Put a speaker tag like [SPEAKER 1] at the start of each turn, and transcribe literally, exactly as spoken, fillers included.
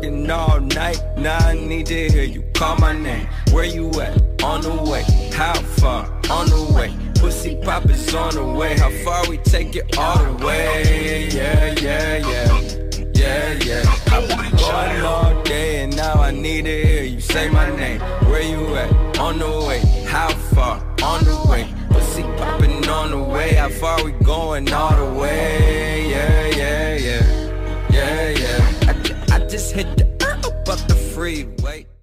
[SPEAKER 1] working all night, now I need to hear you call my name. Where you at? On the way. How far? On the way. Pussy pop is on the way. How far we take it all the way? Yeah, yeah, yeah. Yeah, yeah. I've been going all day and now I need to hear you say my name. Where you at? On the way. How far? On the way. Pussy popping on the way. How far we going all the way? Yeah, yeah, yeah. Yeah, yeah. I, I just hit the uh, up the freeway.